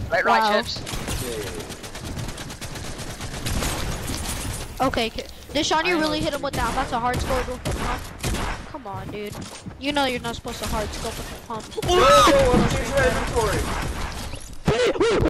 Right, chips. Okay, Deshaun, you really hit him with that. That's a hard scope with the pump. Come on, dude. You know you're not supposed to hard scope with the pump. Whoa, I'm changing my inventory.